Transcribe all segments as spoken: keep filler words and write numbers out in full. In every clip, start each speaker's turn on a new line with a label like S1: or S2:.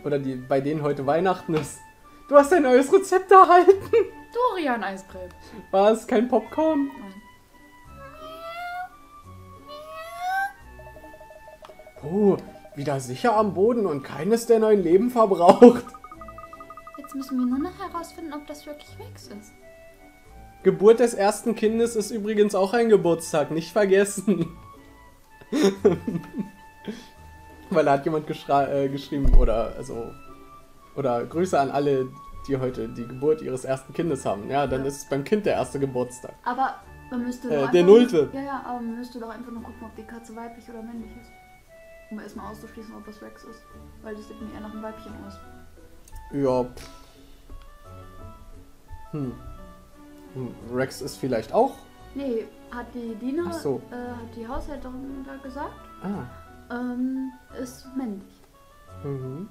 S1: oder die, bei denen heute Weihnachten ist. Du hast ein neues Rezept erhalten.
S2: Dorian-Eiscreme.
S1: War es kein Popcorn?
S2: Nein.
S1: Oh, wieder sicher am Boden und keines der neuen Leben verbraucht.
S2: Jetzt müssen wir nur noch herausfinden, ob das wirklich Rex ist.
S1: Geburt des ersten Kindes ist übrigens auch ein Geburtstag, nicht vergessen. Weil da hat jemand äh, geschrieben, oder also oder Grüße an alle, die heute die Geburt ihres ersten Kindes haben. Ja, dann ja. ist es beim Kind der erste Geburtstag.
S2: Aber man müsste
S1: äh,
S2: doch
S1: der Nullte.
S2: Ja, ja, aber man müsste doch einfach nur gucken, ob die Katze weiblich oder männlich ist. Um erstmal auszuschließen, ob das Rex ist. Weil das sieht mir eher nach einem Weibchen aus.
S1: Ja. Hm. hm. Rex ist vielleicht auch.
S2: Nee, hat die Dina,
S1: Ach so.
S2: äh, hat die Haushälterin da gesagt.
S1: Ah.
S2: Ähm, ist männlich.
S1: Mhm.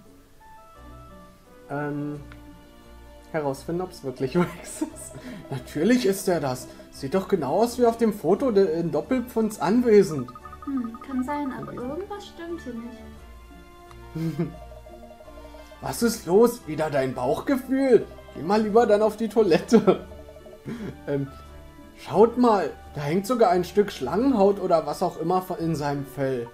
S1: Ähm, herausfinden, ob es wirklich Rex ist. Natürlich ist er das. Sieht doch genau aus wie auf dem Foto in Doppelpfunds anwesend.
S2: Hm, kann sein, aber irgendwas stimmt hier nicht.
S1: Was ist los? Wieder dein Bauchgefühl? Geh mal lieber dann auf die Toilette. ähm, schaut mal, da hängt sogar ein Stück Schlangenhaut oder was auch immer in seinem Fell.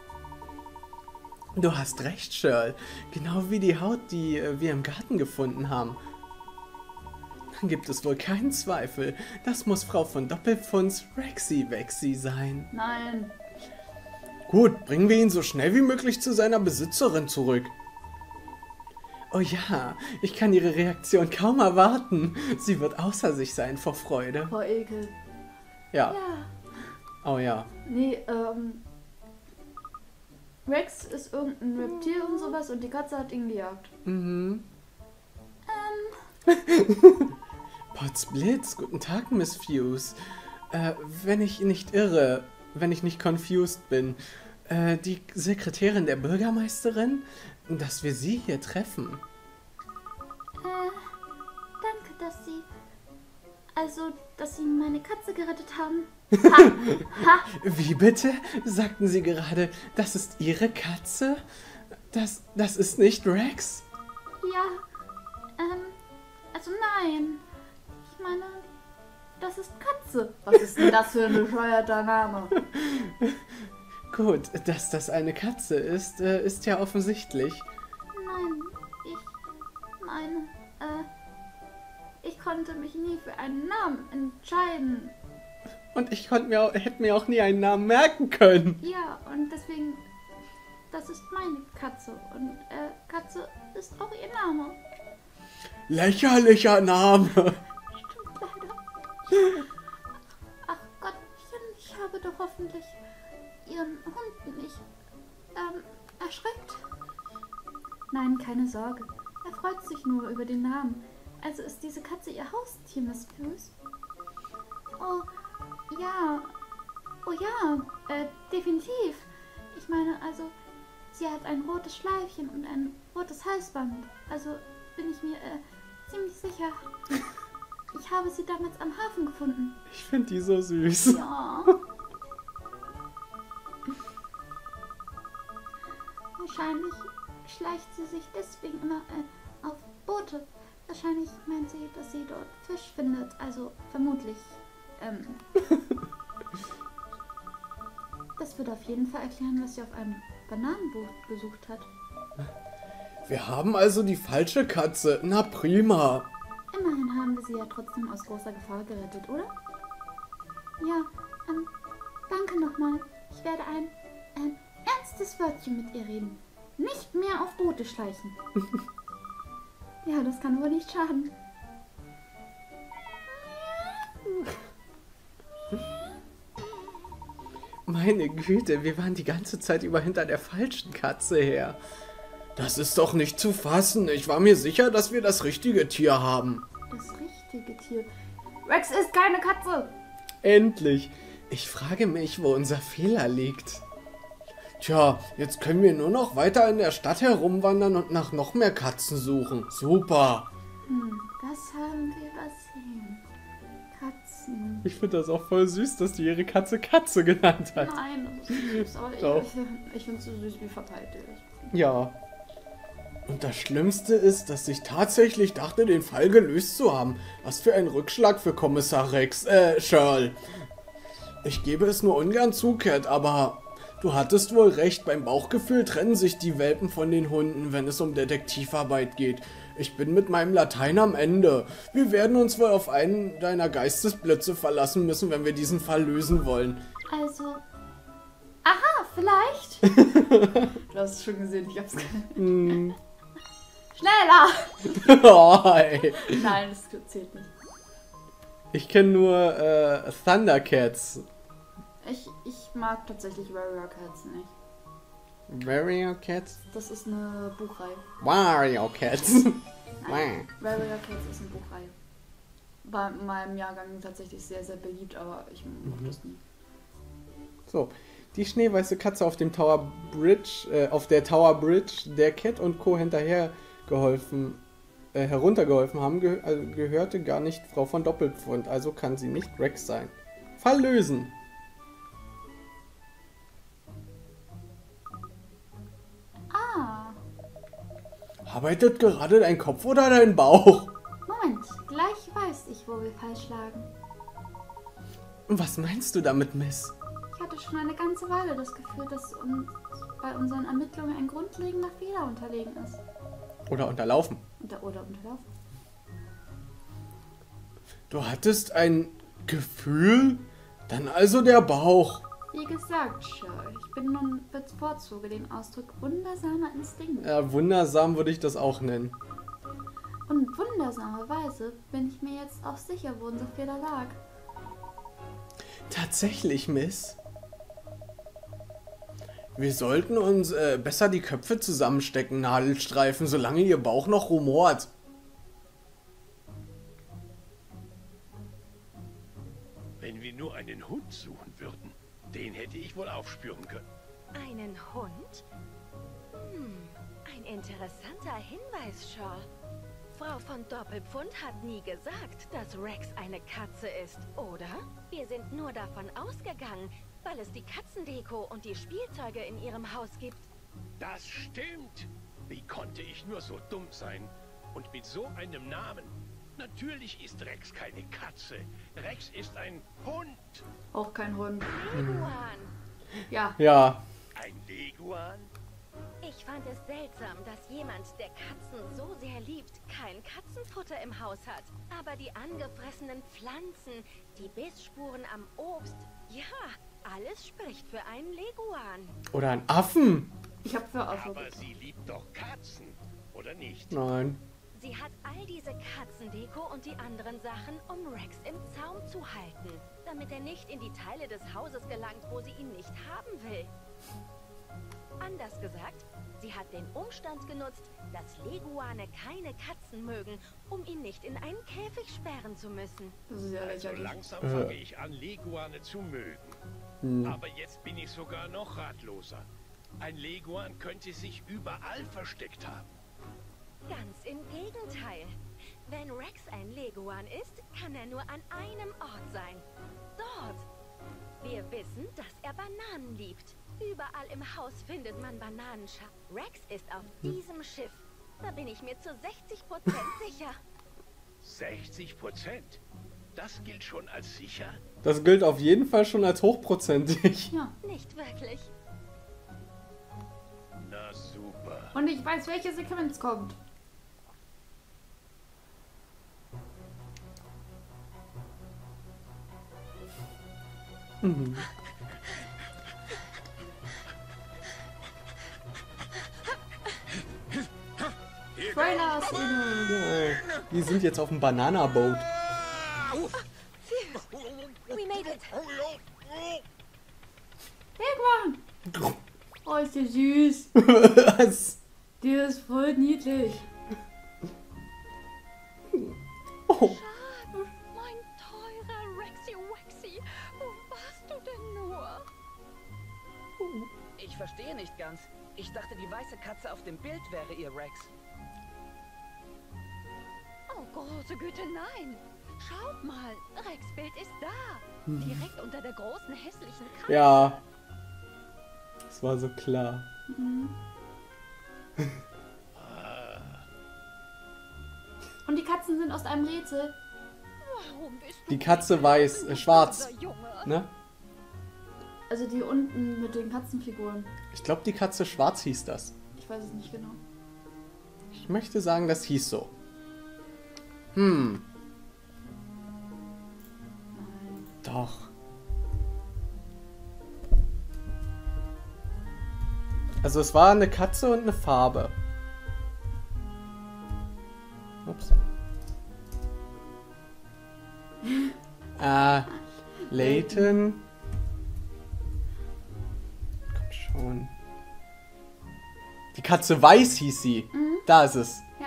S1: Du hast recht, Shirl. Genau wie die Haut, die äh, wir im Garten gefunden haben. Dann gibt es wohl keinen Zweifel. Das muss Frau von Doppelpfunds Rexy Wexy sein.
S2: Nein.
S1: Gut, bringen wir ihn so schnell wie möglich zu seiner Besitzerin zurück. Oh ja, ich kann ihre Reaktion kaum erwarten. Sie wird außer sich sein vor Freude.
S2: Vor Ekel.
S1: Ja.
S2: Ja.
S1: Oh ja.
S2: Nee, ähm... Rex ist irgendein Reptil und sowas und die Katze hat ihn gejagt.
S1: Mhm.
S2: Ähm...
S1: Potzblitz, guten Tag, Miss Fuse. Äh, wenn ich nicht irre, wenn ich nicht confused bin, äh, die Sekretärin der Bürgermeisterin, dass wir sie hier treffen.
S2: Äh, danke, dass Sie... Also, dass Sie meine Katze gerettet haben. Ha! Ha!
S1: Wie bitte? Sagten Sie gerade, das ist Ihre Katze? Das, das ist nicht Rex?
S2: Ja, ähm, also nein. Ich meine, das ist Katze. Was ist denn das für ein bescheuerter Name?
S1: Gut, dass das eine Katze ist, äh, ist ja offensichtlich.
S2: Nein, ich meine, äh, ich konnte mich nie für einen Namen entscheiden.
S1: Und ich konnte mir auch, hätte mir auch nie einen Namen merken können.
S2: Ja, und deswegen, das ist meine Katze. Und äh, Katze ist auch ihr Name.
S1: Lächerlicher Name.
S2: Stimmt leider. Ach Gottchen, ich habe doch hoffentlich Ihren Hund nicht ähm, erschreckt. Nein, keine Sorge. Er freut sich nur über den Namen. Also ist diese Katze Ihr Haustier, Miss Fuse? Oh, ja. Oh ja, äh, definitiv. Ich meine, also, sie hat ein rotes Schleifchen und ein rotes Halsband. Also bin ich mir äh, ziemlich sicher. Ich habe sie damals am Hafen gefunden.
S1: Ich finde die so süß.
S2: Ja. Wahrscheinlich schleicht sie sich deswegen immer äh, auf Boote. Wahrscheinlich meint sie, dass sie dort Fisch findet. Also vermutlich. Ähm, das würde auf jeden Fall erklären, was sie auf einem Bananenboot gesucht hat.
S1: Wir haben also die falsche Katze. Na prima.
S2: Immerhin haben wir sie ja trotzdem aus großer Gefahr gerettet, oder? Ja, ähm, danke nochmal. Ich werde ein, ein ernstes Wörtchen mit ihr reden. Nicht mehr auf Boote schleichen. Ja, das kann wohl nicht schaden.
S1: Meine Güte, wir waren die ganze Zeit über hinter der falschen Katze her. Das ist doch nicht zu fassen. Ich war mir sicher, dass wir das richtige Tier haben.
S2: Das richtige Tier? Rex ist keine Katze!
S1: Endlich. Ich frage mich, wo unser Fehler liegt. Tja, jetzt können wir nur noch weiter in der Stadt herumwandern und nach noch mehr Katzen suchen. Super.
S2: Hm, das haben wir übersehen. Katzen.
S1: Ich finde das auch voll süß, dass die ihre Katze Katze genannt hat.
S2: Nein, das ist süß, aber ich, ich, ich finde es so süß, wie verteilt ist.
S1: Ja. Und das Schlimmste ist, dass ich tatsächlich dachte, den Fall gelöst zu haben. Was für ein Rückschlag für Kommissar Rex, äh, Shirl. Ich gebe es nur ungern zu, Cat, aber du hattest wohl recht. Beim Bauchgefühl trennen sich die Welpen von den Hunden, wenn es um Detektivarbeit geht. Ich bin mit meinem Latein am Ende. Wir werden uns wohl auf einen deiner Geistesblitze verlassen müssen, wenn wir diesen Fall lösen wollen.
S2: Also... Aha, vielleicht.
S3: Du hast es schon gesehen, ich hab's gesehen.
S1: Mm.
S2: Schneller!
S1: Oh, ey.
S3: Nein, das zählt nicht.
S1: Ich kenne nur äh, Thundercats.
S3: Ich, ich mag tatsächlich Warrior Cats nicht.
S1: Warrior Cats?
S3: Das ist eine Buchreihe.
S1: Warrior Cats.
S3: Nein, Warrior Cats ist eine Buchreihe. War in meinem Jahrgang tatsächlich sehr, sehr beliebt, aber ich mochte
S1: Mhm.
S3: das nie.
S1: So, die schneeweiße Katze auf dem Tower Bridge, äh, auf der Tower Bridge, der Cat und Co. hinterher geholfen, äh, heruntergeholfen haben, ge also gehörte gar nicht Frau von Doppelpfund, also kann sie nicht Rex sein. Fall lösen.
S2: Ah,
S1: Arbeitet gerade dein Kopf oder dein Bauch?
S2: Moment, gleich weiß ich, wo wir falsch lagen.
S1: Was meinst du damit, Miss?
S2: Ich hatte schon eine ganze Weile das Gefühl, dass uns bei unseren Ermittlungen ein grundlegender Fehler unterlegen ist.
S1: Oder unterlaufen?
S2: Unter oder unterlaufen.
S1: Du hattest ein Gefühl? Dann also der Bauch.
S2: Wie gesagt, Shirl, ich bin nun bevorzuge den Ausdruck wundersamer Instinkt.
S1: Ja, wundersam würde ich das auch nennen.
S2: Und wundersamerweise bin ich mir jetzt auch sicher, wo unser Fehler lag.
S1: Tatsächlich, Miss. Wir sollten uns äh, besser die Köpfe zusammenstecken, Nadelstreifen, solange ihr Bauch noch rumort.
S4: Wenn wir nur einen Hund suchen würden, den hätte ich wohl aufspüren können.
S5: Einen Hund? Hm, ein interessanter Hinweis, Shaw. Frau von Doppelpfund hat nie gesagt, dass Rex eine Katze ist, oder? Wir sind nur davon ausgegangen, weil es die Katzendeko und die Spielzeuge in ihrem Haus gibt.
S4: Das stimmt. Wie konnte ich nur so dumm sein? Und mit so einem Namen? Natürlich ist Rex keine Katze. Rex ist ein Hund.
S3: Auch kein Hund.
S5: Leguan.
S3: Ja,
S1: Ja,
S4: Ein Leguan?
S5: Ich fand es seltsam, dass jemand, der Katzen so sehr liebt, kein Katzenfutter im Haus hat. Aber die angefressenen Pflanzen, die Bissspuren am Obst, ja, alles spricht für einen Leguan.
S1: oder ein Affen.
S3: ich habe für Affe.
S4: Aber sie liebt doch Katzen, oder nicht?
S1: Nein.
S5: Sie hat all diese Katzendeko und die anderen Sachen, um Rex im Zaum zu halten, damit er nicht in die Teile des Hauses gelangt, wo sie ihn nicht haben will. Anders gesagt, sie hat den Umstand genutzt, dass Leguane keine Katzen mögen, um ihn nicht in einen Käfig sperren zu müssen.
S3: Das ist ja
S4: Also
S3: lächerlich.
S4: langsam
S1: Äh.
S4: fange ich an, Leguane zu mögen.
S1: Hm.
S4: Aber jetzt bin ich sogar noch ratloser. Ein Leguan könnte sich überall versteckt haben.
S5: Ganz im Gegenteil. Wenn Rex ein Leguan ist, kann er nur an einem Ort sein. Dort. Wir wissen, dass er Bananen liebt. Überall im Haus findet man Bananenschalen. Rex ist auf diesem Schiff. Da bin ich mir zu sechzig Prozent sicher.
S4: sechzig Prozent? Das gilt schon als sicher?
S1: Das gilt auf jeden Fall schon als hochprozentig.
S3: Ja.
S5: Nicht wirklich.
S4: Na super.
S3: Und ich weiß, welche Sequenz kommt.
S1: Mhm.
S3: Trailers in
S1: Die sind jetzt auf dem Banana-Boat.
S5: We made it.
S3: Leguan! Oh, ist der süß.
S1: Was?
S3: Der ist voll niedlich.
S1: Oh.
S5: Mein teurer Rexy Waxy. Wo warst du denn nur?
S6: Ich verstehe nicht ganz. Ich dachte, die weiße Katze auf dem Bild wäre ihr Rex.
S5: Oh, große Güte, nein. Schaut mal, Rex Bild ist da. Direkt unter der großen hässlichen Katze.
S1: Ja. Das war so klar.
S4: Ah,
S3: Katzen sind aus einem Rätsel.
S7: Warum bist du
S1: Die Katze weiß, äh, schwarz.
S7: unser Junge?
S1: Ne?
S3: Also die unten mit den Katzenfiguren.
S1: Ich glaube, die Katze schwarz hieß das.
S3: Ich weiß es nicht genau.
S1: Ich möchte sagen, das hieß so. Hm,
S3: Nein.
S1: doch. Also es war eine Katze und eine Farbe. Ups. Äh, Layton. Komm schon. Die Katze weiß hieß sie.
S3: Mhm.
S1: Da ist es.
S3: Ja,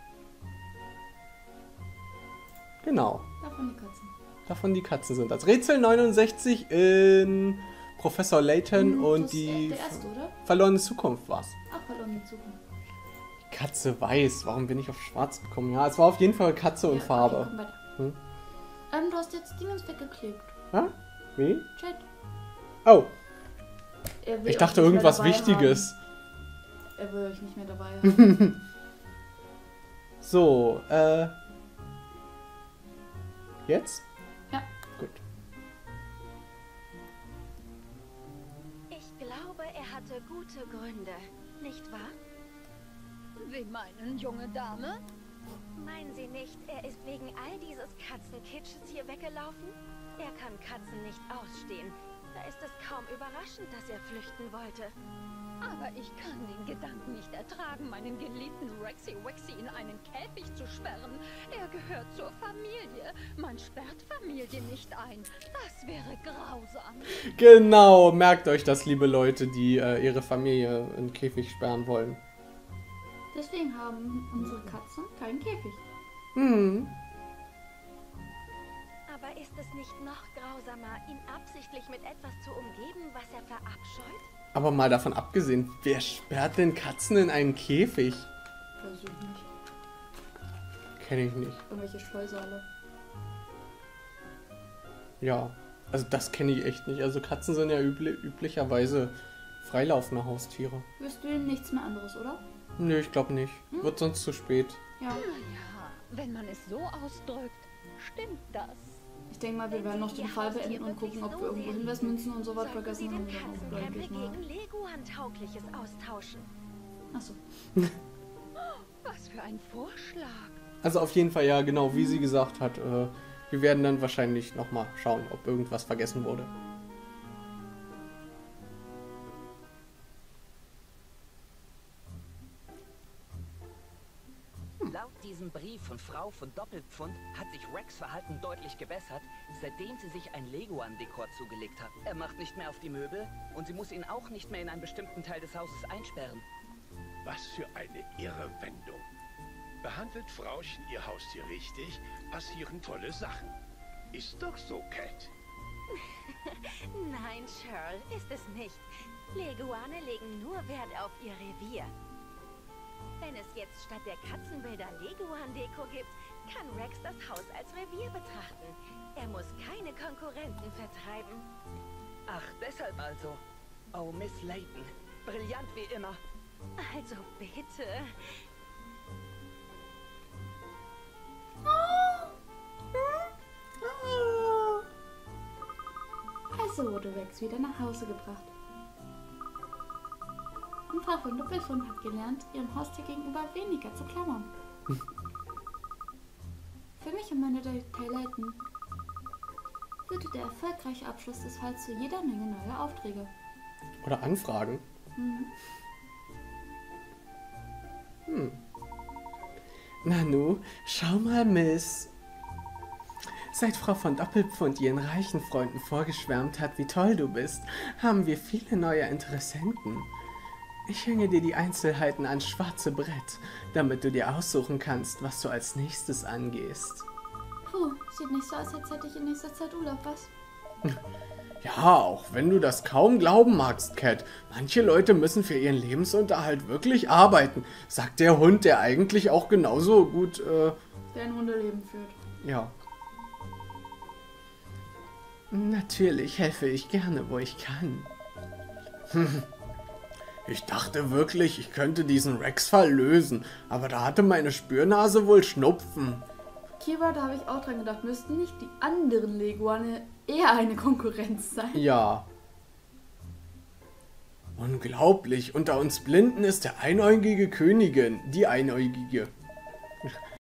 S1: Genau.
S3: davon die Katzen.
S1: Davon die Katzen sind das. Rätsel neunundsechzig in Professor Layton
S3: Mhm,
S1: und
S3: das ist
S1: die
S3: der erste, oder?
S1: verlorene Zukunft war's.
S3: Ach, verloren die Zukunft.
S1: Katze weiß. Warum bin ich auf schwarz gekommen? Ja, es war auf jeden Fall Katze und
S3: Ja,
S1: Farbe.
S3: Okay, komm weiter.
S1: Hm?
S3: Ähm, du hast jetzt Dingens weggeklickt.
S1: Hä? Wie?
S3: Chat.
S1: Oh,
S3: Er will
S1: ich
S3: euch
S1: dachte
S3: nicht mehr
S1: irgendwas
S3: dabei
S1: Wichtiges.
S3: Haben. Er will euch nicht mehr dabei haben.
S1: So, äh. Jetzt?
S3: Ja.
S1: Gut.
S5: Ich glaube, er hatte gute Gründe, nicht wahr?
S7: Sie meinen, junge Dame?
S5: Meinen Sie nicht, er ist wegen all dieses Katzenkitsches hier weggelaufen? Er kann Katzen nicht ausstehen. Da ist es kaum überraschend, dass er flüchten wollte.
S7: Aber ich kann den Gedanken nicht ertragen, meinen geliebten Rexy Wexy in einen Käfig zu sperren. Er gehört zur Familie. Man sperrt Familie nicht ein. Das wäre grausam.
S1: Genau, merkt euch das, liebe Leute, die äh, ihre Familie in den Käfig sperren wollen.
S3: Deswegen haben unsere Katzen keinen Käfig.
S1: Hm.
S5: Aber ist es nicht noch grausamer, ihn absichtlich mit etwas zu umgeben, was er verabscheut?
S1: Aber mal davon abgesehen, wer sperrt denn Katzen in einen Käfig?
S3: Weiß ich nicht.
S1: Kenne ich nicht.
S3: Irgendwelche Scheusale.
S1: Ja, also das kenne ich echt nicht. Also Katzen sind ja übli üblicherweise freilaufende Haustiere.
S3: Wirst du denn nichts mehr anderes, oder?
S1: Nö, ich glaube nicht. Wird sonst zu spät.
S3: Ja.
S7: Ja, wenn man es so ausdrückt, stimmt das.
S3: Ich denke mal, wir
S5: Wenn
S3: werden
S5: Sie
S3: noch den
S5: Ihr
S3: Fall
S5: Haustier
S3: beenden und
S5: wirklich
S3: gucken, ob
S5: so
S3: wir irgendwo
S5: sehen,
S3: Hinweismünzen und so was
S5: sollten
S3: vergessen
S5: Sie den
S3: haben. Dann denke
S5: Katzencampbell
S3: ich mal.
S5: gegen Leguan-taugliches austauschen.
S3: Achso.
S7: Was für ein Vorschlag.
S1: Also auf jeden Fall, ja, genau, wie sie gesagt hat. Äh, wir werden dann wahrscheinlich nochmal schauen, ob irgendwas vergessen wurde.
S6: Laut diesem Brief von Frau von Doppelpfund hat sich Rex' Verhalten deutlich gebessert, seitdem sie sich ein Leguan-Dekor zugelegt hat. Er macht nicht mehr auf die Möbel und sie muss ihn auch nicht mehr in einen bestimmten Teil des Hauses einsperren.
S4: Was für eine irre Wendung. Behandelt Frauchen ihr Haustier richtig, passieren tolle Sachen. Ist doch so, Cat.
S5: Nein, Cheryl, ist es nicht. Leguane legen nur Wert auf ihr Revier. Wenn es jetzt statt der Katzenbilder Leguan-Deko gibt, kann Rex das Haus als Revier betrachten. Er muss keine Konkurrenten vertreiben.
S6: Ach, deshalb also. Oh, Miss Layton. Brillant wie immer.
S5: Also bitte.
S3: Also wurde Rex wieder nach Hause gebracht. Und Frau von Doppelfund hat gelernt, ihrem Haustier gegenüber weniger zu klammern. Für mich und meine Datei Layton führte der erfolgreiche Abschluss des Falls zu jeder Menge neuer Aufträge.
S1: Oder Anfragen.
S3: Mhm.
S1: Hm. Nanu, schau mal, Miss. Seit Frau von Doppelpfund ihren reichen Freunden vorgeschwärmt hat, wie toll du bist, haben wir viele neue Interessenten. Ich hänge dir die Einzelheiten ans schwarze Brett, damit du dir aussuchen kannst, was du als nächstes angehst.
S3: Puh, sieht nicht so aus, als hätte ich in nächster Zeit Urlaub, was?
S1: Ja, auch wenn du das kaum glauben magst, Cat. Manche Leute müssen für ihren Lebensunterhalt wirklich arbeiten, sagt der Hund, der eigentlich auch genauso gut, äh,
S3: Der ein Hundeleben führt.
S1: ja. Natürlich helfe ich gerne, wo ich kann. Ich dachte wirklich, ich könnte diesen Rex-Fall lösen, aber da hatte meine Spürnase wohl Schnupfen.
S3: Kira, da habe ich auch dran gedacht, müssten nicht die anderen Leguane eher eine Konkurrenz sein?
S1: Ja. Unglaublich, unter uns Blinden ist der einäugige Königin, die Einäugige.